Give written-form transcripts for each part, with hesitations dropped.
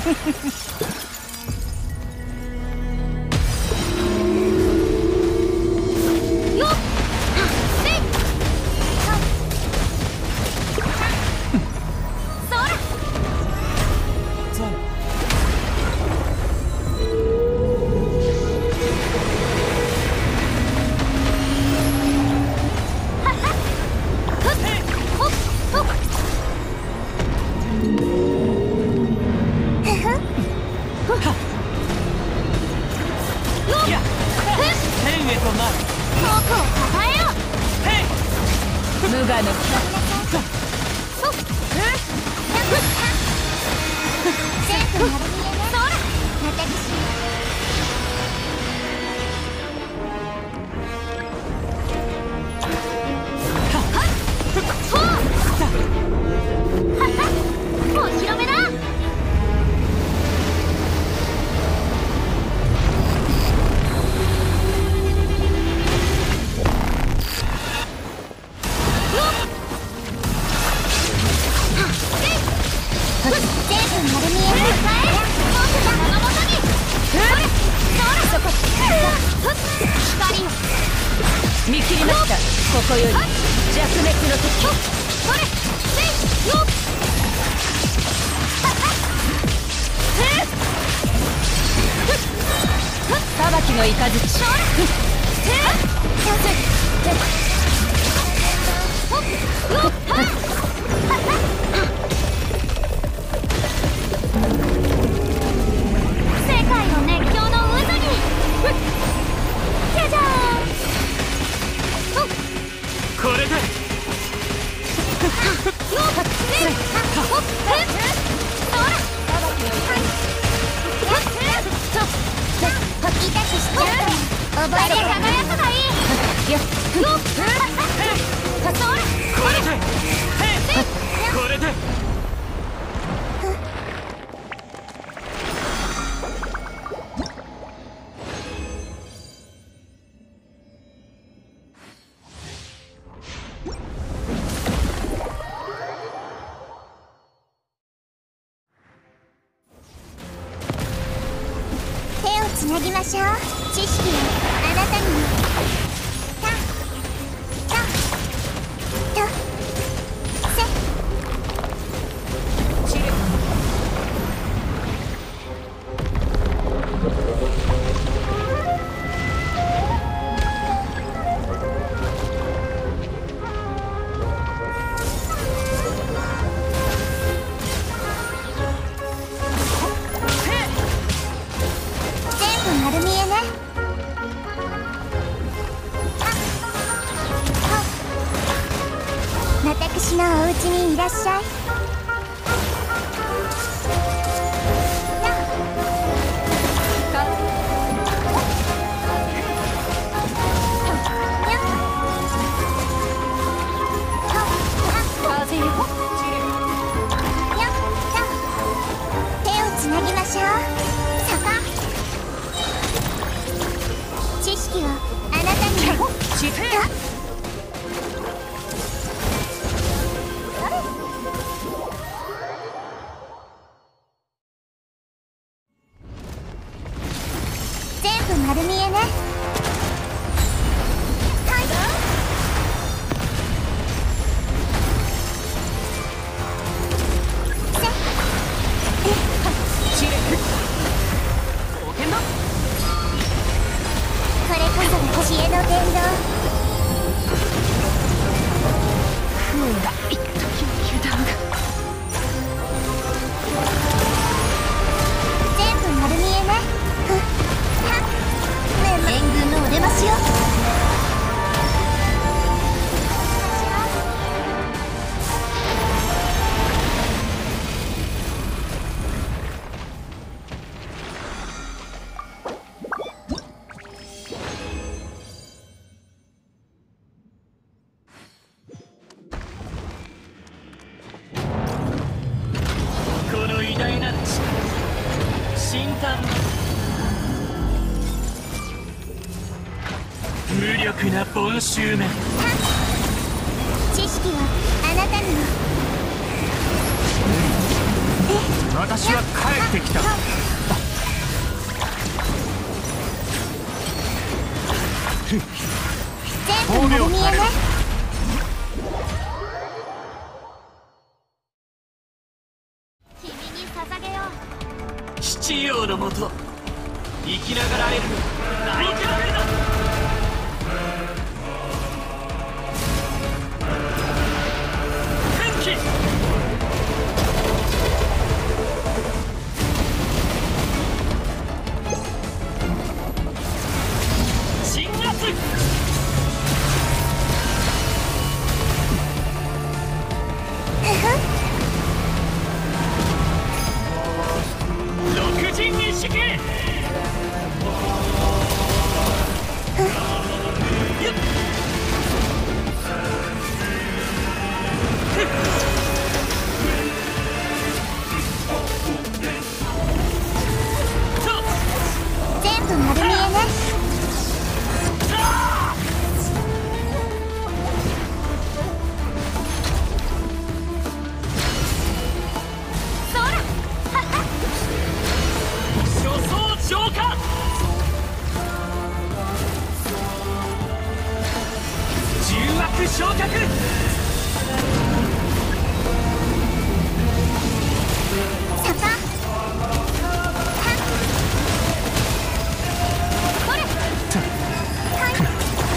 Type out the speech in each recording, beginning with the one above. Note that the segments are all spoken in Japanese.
見切りました。ここより弱滅の時。裁きの雷。 世界の熱狂の渦にじゃじゃーん。 これで覚えて輝くがいい。よっこれで手をつなぎましょう。知識はあなたにも。丸見えね。私のお家にいらっしゃい。手をつなぎましょう。知識をあなたにも。全部丸見えね。これこそが知恵の伝道。不運が一時の油断が。全部丸見えね。援軍のお出ましよ。 偉大なる力、神誕無力なボンシューメン。 知識はあなたにも。 私は帰ってきた。 全部丸見えね。君に捧げよう。 七葉のもと生きながら会える大事な目だ。天気鎮圧六陣一式。 全部丸見えね。そらはっはっ。 初装浄化。重悪昇格。 サパはっ。これはいはっ。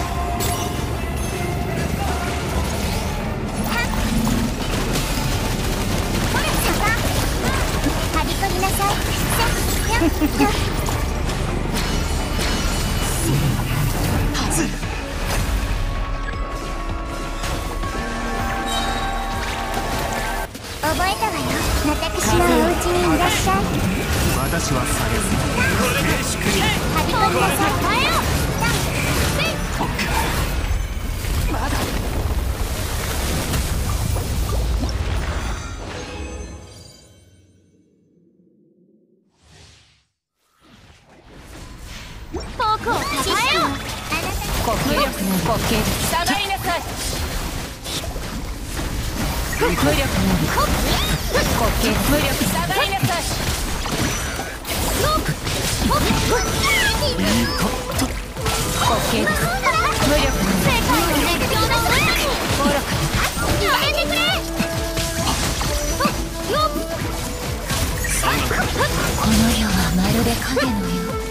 これサパはびこりなさい。せっよっよっ。覚えたわよ。私のお家にいらっしゃい。 私はされずこれで仕組み。 はびこりなさい。帰ろう。 まだ僕をたえよう。 無力な滑稽下がりなさい。無力な滑稽無力下がりなさい。滑稽です。無力な世界の熱狂の渦に愚かやめてくれ。よっ。 この世はまるで影のよう。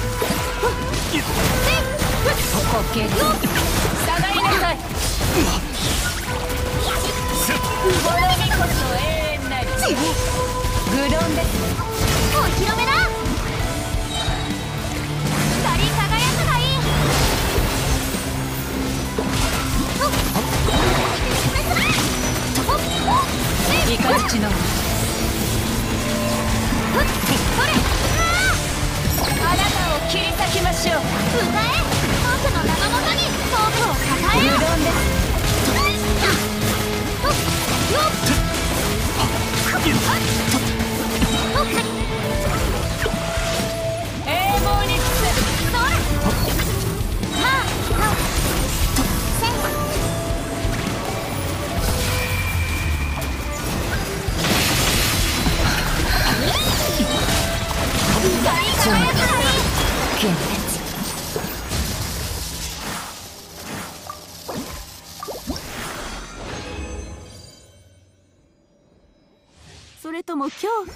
滑稽です。下がりなさい。この身こそ永遠なり愚論です。 お披露目だ。光り輝くがいい。 イカズチのあなたを切り裂きましょう。 迎え僕の名のもとに僕を抱え愚よう。 論です。 よっ。 永劫に伏せ。 そらはあはあせん。光り輝くがいい。 幻滅。それとも恐怖？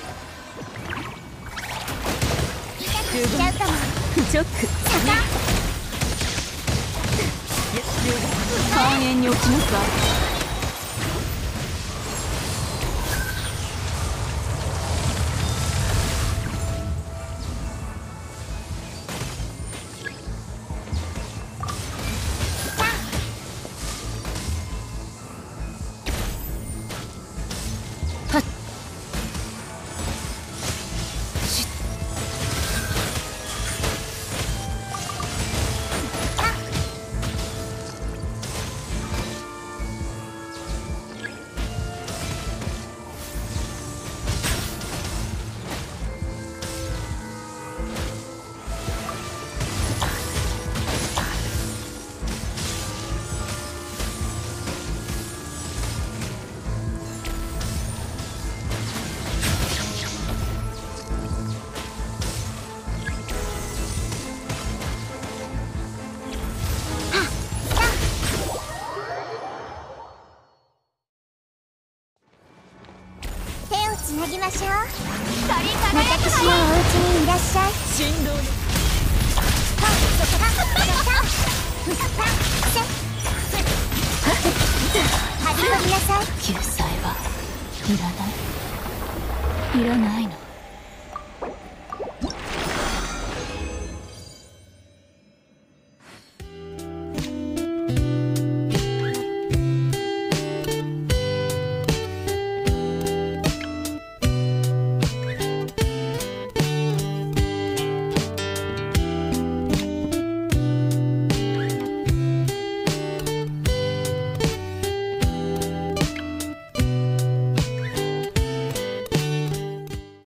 痛くしちゃうかも。 ショック。半円に落ちますわ。 つなぎましょう。 光り輝く私のお家にいらっしゃい。 振動の張り込みなさい。 救済はいらないの